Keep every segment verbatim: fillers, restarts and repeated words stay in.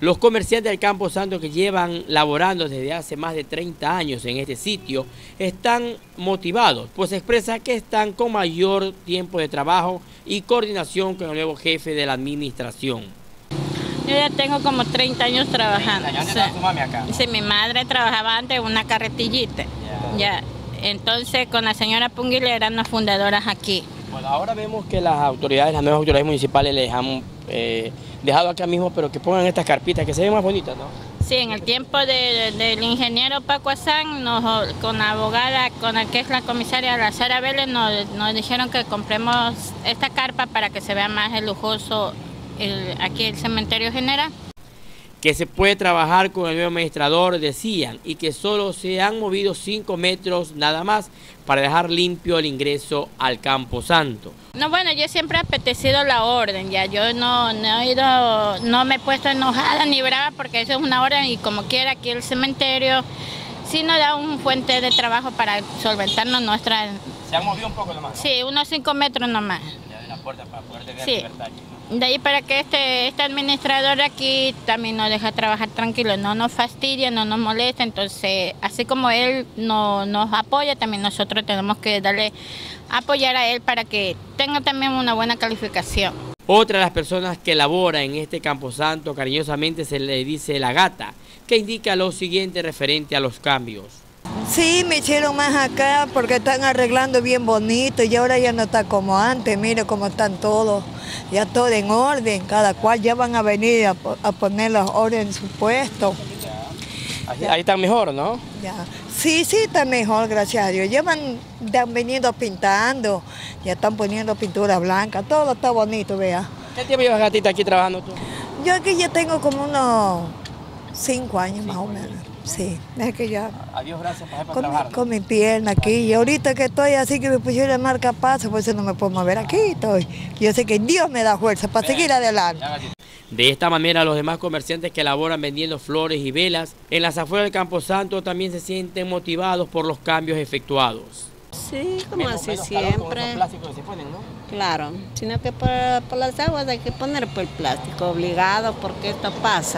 Los comerciantes del Campo Santo que llevan laborando desde hace más de treinta años en este sitio están motivados, pues expresan que están con mayor tiempo de trabajo y coordinación con el nuevo jefe de la administración. Yo ya tengo como treinta años trabajando. ¿Treinta años? ¿Dónde estaba tu mami acá? Sí, mi madre trabajaba antes en una carretillita. Ya. ya. Entonces con la señora Punguile eran las fundadoras aquí. Bueno, ahora vemos que las autoridades, las nuevas autoridades municipales les han eh, dejado acá mismo, pero que pongan estas carpitas que se ven más bonitas, ¿no? Sí, en el tiempo de, de, del ingeniero Paco Azán, nos, con la abogada, con la que es la comisaria la Sara Vélez, nos, nos dijeron que compremos esta carpa para que se vea más el lujoso el, aquí el cementerio general. Que se puede trabajar con el nuevo administrador, decían, y que solo se han movido cinco metros nada más para dejar limpio el ingreso al Campo Santo. No, bueno, yo siempre he apetecido la orden, ya yo no, no he ido, no me he puesto enojada ni brava porque eso es una orden y como quiera aquí el cementerio sí nos da un fuente de trabajo para solventarnos nuestra... ¿Se han movido un poco nomás? Sí, unos cinco metros nomás. Ya de la puerta para poder tener sí. libertad. De ahí para que este, este administrador aquí también nos deja trabajar tranquilo, no nos fastidia, no nos molesta, entonces así como él no, nos apoya, también nosotros tenemos que darle, apoyar a él para que tenga también una buena calificación. Otra de las personas que labora en este Camposanto cariñosamente se le dice la gata, que indica lo siguiente referente a los cambios. Sí, me hicieron más acá porque están arreglando bien bonito y ahora ya no está como antes, mire cómo están todos, ya todo en orden, cada cual ya van a venir a, a poner las órdenes en su puesto. Ahí, ahí están mejor, ¿no? Ya. Sí, sí, está mejor, gracias a Dios. Ya van, han venido pintando, ya están poniendo pintura blanca, todo está bonito, vea. ¿Qué tiempo llevas, gatita, aquí trabajando tú? Yo aquí ya tengo como unos cinco años más o menos. Sí, es que ya... Adiós, gracias para, para con, trabajar. Con mi pierna aquí, y ahorita que estoy así que me pusieron el marcapaso, por eso no me puedo mover aquí, estoy. Yo sé que Dios me da fuerza para Bien. seguir adelante. De esta manera, los demás comerciantes que laboran vendiendo flores y velas en las afueras del Campo Santo también se sienten motivados por los cambios efectuados. Sí, como menos, así menos siempre. Con plásticos que se ponen, ¿no? Claro, sino que por, por las aguas hay que poner por el plástico, obligado, porque esto pasa.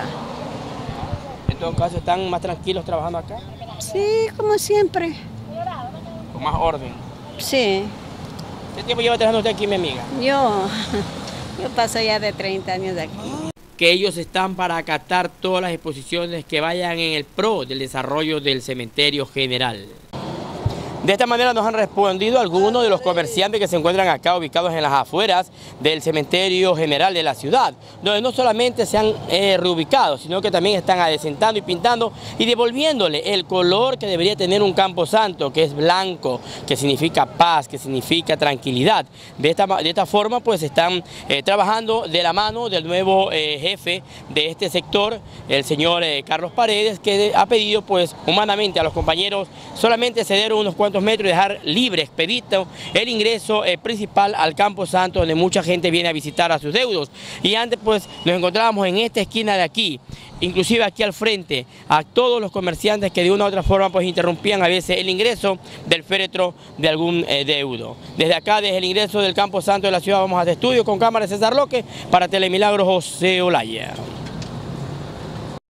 En todo caso, ¿están más tranquilos trabajando acá? Sí, como siempre. ¿Con más orden? Sí. ¿Qué tiempo lleva trabajando usted aquí, mi amiga? Yo, yo paso ya de treinta años de aquí. Que ellos están para acatar todas las exposiciones que vayan en el pro del desarrollo del cementerio general. De esta manera nos han respondido algunos de los comerciantes que se encuentran acá ubicados en las afueras del cementerio general de la ciudad, donde no solamente se han eh, reubicado, sino que también están adecentando y pintando y devolviéndole el color que debería tener un camposanto, que es blanco, que significa paz, que significa tranquilidad. De esta, de esta forma pues están eh, trabajando de la mano del nuevo eh, jefe de este sector, el señor eh, Carlos Paredes, que ha pedido pues humanamente a los compañeros solamente ceder unos cuantos metros y dejar libre, expedito el ingreso eh, principal al Campo Santo, donde mucha gente viene a visitar a sus deudos. Y antes pues nos encontrábamos en esta esquina de aquí, inclusive aquí al frente, a todos los comerciantes que de una u otra forma pues interrumpían a veces el ingreso del féretro de algún eh, deudo. Desde acá, desde el ingreso del Campo Santo de la ciudad, vamos a este estudio con cámara de César Roque para Telemilagros José Olaya.